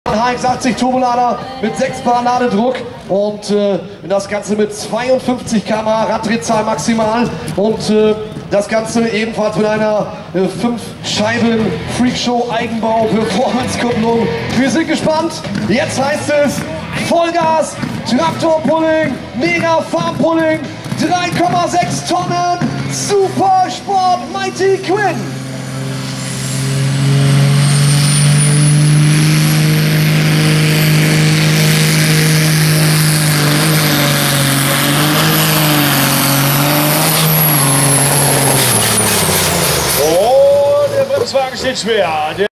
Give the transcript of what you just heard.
HX80 Turbolader mit 6 Bar Ladedruck und das Ganze mit 52 km/h Raddrehzahl maximal und das Ganze ebenfalls mit einer 5 Scheiben Freakshow Eigenbau Performance Kupplung. Wir sind gespannt. Jetzt heißt es Vollgas, Traktorpulling, Mega Farmpulling, 3,6 Tonnen, Super Sport Mighty Quinn. Der Bremswagen steht schwer.